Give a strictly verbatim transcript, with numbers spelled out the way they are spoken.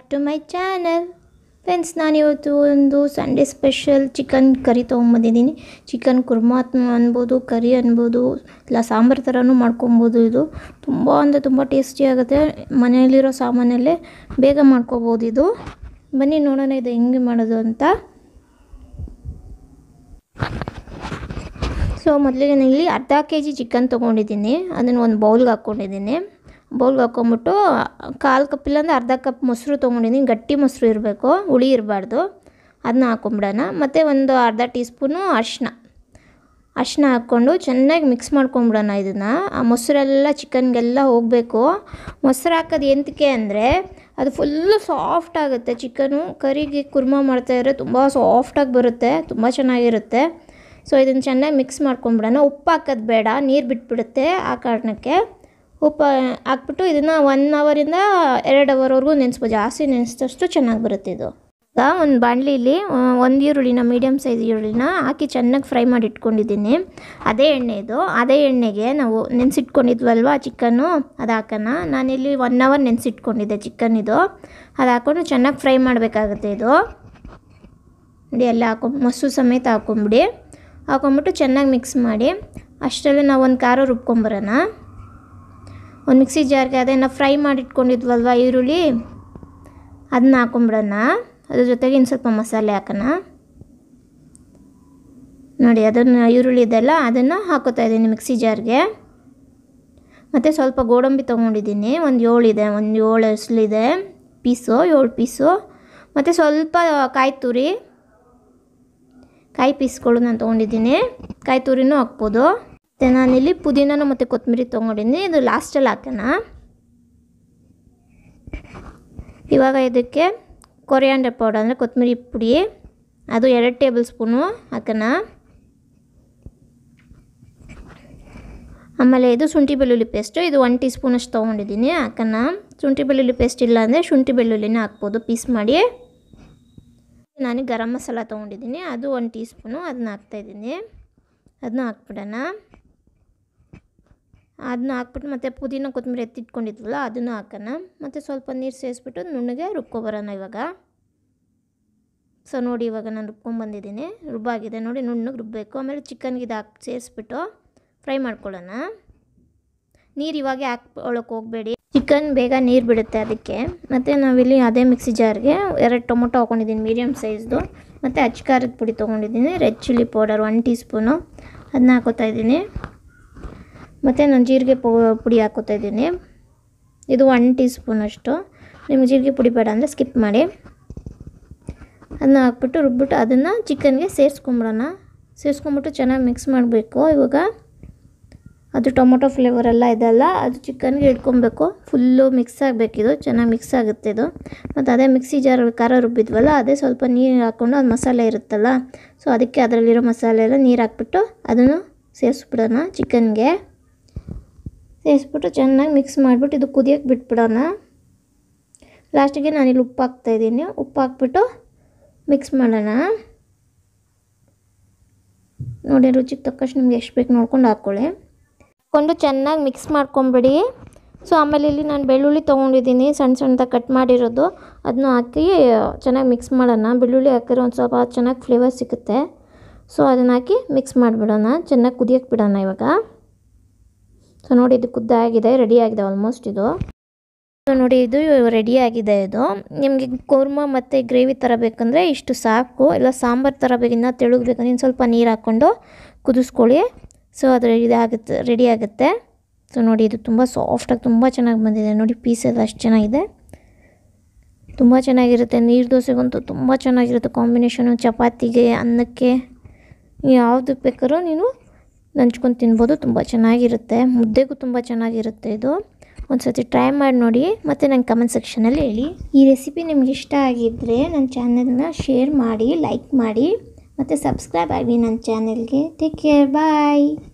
To my channel. Friends, ನಾನಿವತ್ತು ಒಂದು Sunday special chicken curry ತೊಗೊಂಬಂದಿದ್ದೀನಿ. ಚಿಕನ್ ಕುರ್ಮಾ ಅನ್ಬೋದು, ಕರಿ ಅನ್ಬೋದು, ಇಲ್ಲ ಸಾಂಬಾರು ಥರನೂ ಮಾಡ್ಕೊಬೋದು. ಇದು ತುಂಬ ಅಂದರೆ ತುಂಬ ಟೇಸ್ಟಿ ಆಗುತ್ತೆ. ಮನೆಯಲ್ಲಿರೋ ಸಾಮಾನಲ್ಲೇ ಬೇಗ ಮಾಡ್ಕೊಬೋದು. ಇದು ಬನ್ನಿ ನೋಡೋಣ ಇದು ಹೆಂಗೆ ಮಾಡೋದು ಅಂತ. ಸೊ ಮೊದಲಿಗೆ ನಾನು ಇಲ್ಲಿ ಅರ್ಧ ಕೆ ಜಿ ಚಿಕನ್ ತೊಗೊಂಡಿದ್ದೀನಿ. ಅದನ್ನು ಒಂದು ಬೌಲ್ಗೆ ಹಾಕ್ಕೊಂಡಿದ್ದೀನಿ. ಬೌಲ್ಗೆ ಹಾಕ್ಕೊಂಬಿಟ್ಟು ಕಾಲು ಕಪ್ ಇಲ್ಲಾಂದರೆ ಅರ್ಧ ಕಪ್ ಮೊಸರು ತೊಗೊಂಡಿದ್ದೀನಿ. ಗಟ್ಟಿ ಮೊಸರು ಇರಬೇಕು, ಹುಳಿ ಇರಬಾರ್ದು. ಅದನ್ನ ಹಾಕ್ಕೊಂಬಿಡೋಣ. ಮತ್ತು ಒಂದು ಅರ್ಧ ಟೀ ಸ್ಪೂನು ಅರಿಶಿನ ಅರಿಶಿನ ಹಾಕ್ಕೊಂಡು ಚೆನ್ನಾಗಿ ಮಿಕ್ಸ್ ಮಾಡ್ಕೊಂಬಿಡೋಣ. ಇದನ್ನು ಆ ಮೊಸರೆಲ್ಲ ಚಿಕನ್ಗೆಲ್ಲ ಹೋಗಬೇಕು. ಮೊಸರು ಹಾಕೋದು ಎಂತಕ್ಕೆ ಅಂದರೆ ಅದು ಫುಲ್ಲು ಸಾಫ್ಟ್ ಆಗುತ್ತೆ. ಚಿಕನು ಕರಿಗೆ ಕುರ್ಮಾ ಮಾಡ್ತಾಯಿದ್ರೆ ತುಂಬ ಸಾಫ್ಟಾಗಿ ಬರುತ್ತೆ, ತುಂಬ ಚೆನ್ನಾಗಿರುತ್ತೆ. ಸೊ ಇದನ್ನು ಚೆನ್ನಾಗಿ ಮಿಕ್ಸ್ ಮಾಡ್ಕೊಂಬಿಡೋಣ. ಉಪ್ಪು ಹಾಕೋದು ಬೇಡ, ನೀರು ಬಿಟ್ಬಿಡುತ್ತೆ. ಆ ಕಾರಣಕ್ಕೆ ಉಪ್ಪು ಹಾಕ್ಬಿಟ್ಟು ಇದನ್ನು ಒನ್ ಅವರಿಂದ ಎರಡು ಅವರ್ವರೆಗೂ ನೆನೆಸ್ಬೋದು. ಜಾಸ್ತಿ ನೆನೆಸಿದಷ್ಟು ಚೆನ್ನಾಗಿ ಬರುತ್ತೆ ಇದು. ಈಗ ಒಂದು ಬಾಣಲಿಲಿ ಒಂದು ಈರುಳ್ಳಿನ, ಮೀಡಿಯಮ್ ಸೈಜ್ ಈರುಳ್ಳಿನ ಹಾಕಿ ಚೆನ್ನಾಗಿ ಫ್ರೈ ಮಾಡಿ ಇಟ್ಕೊಂಡಿದ್ದೀನಿ. ಅದೇ ಎಣ್ಣೆ ಇದು. ಅದೇ ಎಣ್ಣೆಗೆ ನಾವು ನೆನೆಸಿಟ್ಕೊಂಡಿದ್ವಲ್ವ ಚಿಕನ್ನು, ಅದು ಹಾಕೋಣ. ನಾನಿಲ್ಲಿ ಒನ್ ಅವರ್ ನೆನೆಸಿಟ್ಕೊಂಡಿದ್ದೆ ಚಿಕನ್. ಇದು ಅದು ಹಾಕ್ಕೊಂಡು ಚೆನ್ನಾಗಿ ಫ್ರೈ ಮಾಡಬೇಕಾಗುತ್ತೆ. ಇದು ನೋಡಿ, ಎಲ್ಲ ಹಾಕೊ ಮೊಸರು ಸಮೇತ ಹಾಕ್ಕೊಂಬಿಡಿ. ಹಾಕ್ಕೊಂಬಿಟ್ಟು ಚೆನ್ನಾಗಿ ಮಿಕ್ಸ್ ಮಾಡಿ. ಅಷ್ಟರಲ್ಲೇ ನಾವು ಒಂದು ಖಾರ ರುಬ್ಕೊಂಬರೋಣ. ಒಂದು ಮಿಕ್ಸಿ ಜಾರ್ಗೆ ಅದನ್ನು ಫ್ರೈ ಮಾಡಿಟ್ಕೊಂಡಿದ್ವಲ್ವ ಈರುಳ್ಳಿ, ಅದನ್ನ ಹಾಕ್ಕೊಂಬಿಡೋಣ. ಅದ್ರ ಜೊತೆಗೆ ಇನ್ನು ಸ್ವಲ್ಪ ಮಸಾಲೆ ಹಾಕೋಣ. ನೋಡಿ, ಅದನ್ನು ಈರುಳ್ಳಿ ಇದೆಲ್ಲ ಅದನ್ನು ಹಾಕೋತಾ ಇದ್ದೀನಿ ಮಿಕ್ಸಿ ಜಾರ್ಗೆ. ಮತ್ತು ಸ್ವಲ್ಪ ಗೋಡಂಬಿ ತೊಗೊಂಡಿದ್ದೀನಿ. ಒಂದು ಏಳಿದೆ, ಒಂದು ಏಳು ಎಸ್ಲಿದೆ ಪೀಸು, ಏಳು ಪೀಸು. ಮತ್ತು ಸ್ವಲ್ಪ ಕಾಯಿ ತುರಿ, ಕಾಯಿ ಪೀಸ್ಗಳು ನಾನು ತೊಗೊಂಡಿದ್ದೀನಿ. ಕಾಯಿ ತುರಿನೂ ಹಾಕ್ಬೋದು. ಮತ್ತು ನಾನಿಲ್ಲಿ ಪುದೀನನೂ ಮತ್ತು ಕೊತ್ತಂಬರಿ ತೊಗೊಂಡಿದ್ದೀನಿ. ಇದು ಲಾಸ್ಟಲ್ಲಿ ಹಾಕೋಣ. ಇವಾಗ ಇದಕ್ಕೆ ಕೊರಿಯಾಂಡರ್ ಪೌಡರ್ ಅಂದರೆ ಕೊತ್ತಂಬರಿ ಪುಡಿ, ಅದು ಎರಡು ಟೇಬಲ್ ಸ್ಪೂನು ಹಾಕೋಣ. ಆಮೇಲೆ ಇದು ಶುಂಠಿ ಬೆಳ್ಳುಳ್ಳಿ ಪೇಸ್ಟು, ಇದು ಒನ್ ಟೀ ಸ್ಪೂನಷ್ಟು ತೊಗೊಂಡಿದ್ದೀನಿ, ಹಾಕೋಣ. ಶುಂಠಿ ಬೆಳ್ಳುಳ್ಳಿ ಪೇಸ್ಟ್ ಇಲ್ಲ ಅಂದರೆ ಶುಂಠಿ ಬೆಳ್ಳುಳ್ಳಿನ ಹಾಕ್ಬೋದು ಪೀಸ್ ಮಾಡಿ. ನಾನು ಗರಂ ಮಸಾಲ ತೊಗೊಂಡಿದ್ದೀನಿ, ಅದು ಒಂದು ಟೀ ಸ್ಪೂನು, ಅದನ್ನ ಹಾಕ್ತಾಯಿದ್ದೀನಿ. ಅದನ್ನ ಹಾಕ್ಬಿಡೋಣ. ಅದನ್ನ ಹಾಕ್ಬಿಟ್ಟು ಮತ್ತು ಪುದೀನ ಕೊತ್ತಂಬರಿ ಎತ್ತಿಟ್ಕೊಂಡಿದ್ವಲ್ಲ ಅದನ್ನು ಹಾಕೋಣ. ಮತ್ತು ಸ್ವಲ್ಪ ನೀರು ಸೇರಿಸ್ಬಿಟ್ಟು ನುಣ್ಣಗೆ ರುಬ್ಕೊಬರೋಣ ಇವಾಗ. ಸೊ ನೋಡಿ, ಇವಾಗ ನಾನು ರುಬ್ಕೊಂಬಂದಿದ್ದೀನಿ. ರುಬ್ಬಾಗಿದೆ ನೋಡಿ, ನುಣ್ಣಗೆ ರುಬ್ಬಬೇಕು. ಆಮೇಲೆ ಚಿಕನ್ಗೆ ಇದು ಹಾಕಿ ಸೇರಿಸ್ಬಿಟ್ಟು ಫ್ರೈ ಮಾಡ್ಕೊಳ್ಳೋಣ. ನೀರು ಇವಾಗೆ ಹಾಕ್ಕೊಳ್ಳೋಕೆ ಹೋಗಬೇಡಿ, ಚಿಕನ್ ಬೇಗ ನೀರು ಬಿಡುತ್ತೆ ಅದಕ್ಕೆ. ಮತ್ತು ನಾವಿಲ್ಲಿ ಅದೇ ಮಿಕ್ಸಿ ಜಾರ್ಗೆ ಎರಡು ಟೊಮೊಟೊ ಹಾಕ್ಕೊಂಡಿದ್ದೀನಿ ಮೀಡಿಯಮ್ ಸೈಜ್ದು. ಮತ್ತು ಅಚ್ಚ ಖಾರದ ಪುಡಿ ತೊಗೊಂಡಿದ್ದೀನಿ, red chilli powder one teaspoon, ಅದನ್ನ ಹಾಕೋತಾ ಇದ್ದೀನಿ. ಮತ್ತು ನಾನು ಜೀರಿಗೆ ಪೌ ಪುಡಿ ಹಾಕೋತಾ ಇದ್ದೀನಿ. ಇದು ಒನ್ ಟೀ ಸ್ಪೂನಷ್ಟು. ನಿಮ್ಗೆ ಜೀರಿಗೆ ಪುಡಿ ಬೇಡ ಅಂದರೆ ಸ್ಕಿಪ್ ಮಾಡಿ. ಅದನ್ನ ಹಾಕ್ಬಿಟ್ಟು ರುಬ್ಬಿಟ್ಟು ಅದನ್ನು ಚಿಕನ್ಗೆ ಸೇರಿಸ್ಕೊಂಬಿಡೋಣ. ಸೇರಿಸ್ಕೊಂಬಿಟ್ಟು ಚೆನ್ನಾಗಿ ಮಿಕ್ಸ್ ಮಾಡಬೇಕು. ಇವಾಗ ಅದು ಟೊಮೊಟೊ ಫ್ಲೇವರೆಲ್ಲ ಇದೆಲ್ಲ ಅದು ಚಿಕನ್ಗೆ ಇಟ್ಕೊಬೇಕು. ಫುಲ್ಲು ಮಿಕ್ಸ್ ಆಗಬೇಕಿದು, ಚೆನ್ನಾಗಿ ಮಿಕ್ಸ್ ಆಗುತ್ತೆ ಇದು. ಮತ್ತು ಅದೇ ಮಿಕ್ಸಿ ಜಾರ್ ಖಾರ ರುಬ್ಬಿದ್ವಲ್ಲ, ಅದೇ ಸ್ವಲ್ಪ ನೀರು ಹಾಕ್ಕೊಂಡು ಅದು ಮಸಾಲೆ ಇರುತ್ತಲ್ಲ, ಸೊ ಅದಕ್ಕೆ ಅದರಲ್ಲಿರೋ ಮಸಾಲೆ ಎಲ್ಲ ನೀರು ಹಾಕ್ಬಿಟ್ಟು ಅದನ್ನು ಸೇರಿಸ್ಬಿಡೋಣ ಚಿಕನ್ಗೆ. ಸೇರಿಸ್ಬಿಟ್ಟು ಚೆನ್ನಾಗಿ ಮಿಕ್ಸ್ ಮಾಡಿಬಿಟ್ಟು ಇದು ಕುದಿಯೋಕ್ಕೆ ಬಿಟ್ಬಿಡೋಣ. ಲಾಸ್ಟಿಗೆ ನಾನಿಲ್ಲಿ ಉಪ್ಪು ಹಾಕ್ತಾಯಿದ್ದೀನಿ. ಉಪ್ಪು ಹಾಕ್ಬಿಟ್ಟು ಮಿಕ್ಸ್ ಮಾಡೋಣ. ನೋಡಿ, ರುಚಿಗೆ ತಕ್ಕಷ್ಟು ನಿಮ್ಗೆ ಎಷ್ಟು ಬೇಕು ನೋಡ್ಕೊಂಡು ಹಾಕ್ಕೊಳ್ಳಿ. ಹಾಕ್ಕೊಂಡು ಚೆನ್ನಾಗಿ ಮಿಕ್ಸ್ ಮಾಡ್ಕೊಂಬಿಡಿ. ಸೊ ಆಮೇಲೆ ಇಲ್ಲಿ ನಾನು ಬೆಳ್ಳುಳ್ಳಿ ತೊಗೊಂಡಿದ್ದೀನಿ, ಸಣ್ಣ ಸಣ್ಣದಾಗಿ ಕಟ್ ಮಾಡಿರೋದು. ಅದನ್ನ ಹಾಕಿ ಚೆನ್ನಾಗಿ ಮಿಕ್ಸ್ ಮಾಡೋಣ. ಬೆಳ್ಳುಳ್ಳಿ ಹಾಕಿರೋ ಒಂದು ಸ್ವಲ್ಪ ಚೆನ್ನಾಗಿ ಫ್ಲೇವರ್ ಸಿಗುತ್ತೆ. ಸೊ ಅದನ್ನು ಹಾಕಿ ಮಿಕ್ಸ್ ಮಾಡಿಬಿಡೋಣ. ಚೆನ್ನಾಗಿ ಕುದಿಯೋಕ್ಕೆ ಬಿಡೋಣ ಇವಾಗ. ಸೊ ನೋಡಿ, ಇದು ಕುದ್ದಾಗಿದೆ, ರೆಡಿಯಾಗಿದೆ ಆಲ್ಮೋಸ್ಟ್ ಇದು. ಸೊ ನೋಡಿ, ಇದು ರೆಡಿಯಾಗಿದೆ. ಇದು ನಿಮಗೆ ಕುರ್ಮಾ ಮತ್ತು ಗ್ರೇವಿ ಥರ ಬೇಕಂದರೆ ಇಷ್ಟು ಸಾಕು. ಇಲ್ಲ ಸಾಂಬಾರು ಥರ ಬೇಕಿನ್ನ ತೆಳುಗೆ ಬೇಕಂದ್ರೆ ಇನ್ನು ಸ್ವಲ್ಪ ನೀರು ಹಾಕ್ಕೊಂಡು ಕುದಿಸ್ಕೊಳ್ಳಿ. ಸೊ ಅದು ಇದಾಗುತ್ತೆ, ರೆಡಿ ಆಗುತ್ತೆ. ಸೊ ನೋಡಿ, ಇದು ತುಂಬ ಸಾಫ್ಟಾಗಿ ತುಂಬ ಚೆನ್ನಾಗಿ ಬಂದಿದೆ. ನೋಡಿ, ಪೀಸ್ ಎಲ್ಲ ಅಷ್ಟು ಚೆನ್ನಾಗಿದೆ, ತುಂಬ ಚೆನ್ನಾಗಿರುತ್ತೆ. ನೀರು ದೋಸೆಗಂತೂ ತುಂಬ ಚೆನ್ನಾಗಿರುತ್ತೆ ಕಾಂಬಿನೇಷನು. ಚಪಾತಿಗೆ, ಅನ್ನಕ್ಕೆ, ಯಾವುದಕ್ಕೆ ಬೇಕಾದ್ರೂ ನೀನು ನಂಚ್ಕೊಂಡು ತಿನ್ಬೋದು. ತುಂಬ ಚೆನ್ನಾಗಿರುತ್ತೆ, ಮುದ್ದೆಗೂ ತುಂಬ ಚೆನ್ನಾಗಿರುತ್ತೆ. ಇದು ಒಂದು ಸರ್ತಿ ಟ್ರೈ ಮಾಡಿ ನೋಡಿ, ಮತ್ತು ನನ್ನ ಕಮೆಂಟ್ ಸೆಕ್ಷನಲ್ಲಿ ಹೇಳಿ. ಈ ರೆಸಿಪಿ ನಿಮ್ಗೆ ಇಷ್ಟ ಆಗಿದ್ದರೆ ನನ್ನ ಚಾನಲ್ನ ಶೇರ್ ಮಾಡಿ, ಲೈಕ್ ಮಾಡಿ, ಮತ್ತು ಸಬ್ಸ್ಕ್ರೈಬ್ ಆಗಿ ನನ್ನ ಚಾನಲ್ಗೆ. ಟೇಕ್ ಕೇರ್, ಬಾಯ್.